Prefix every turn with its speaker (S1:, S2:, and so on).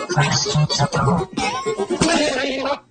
S1: ไม่ได้ครับ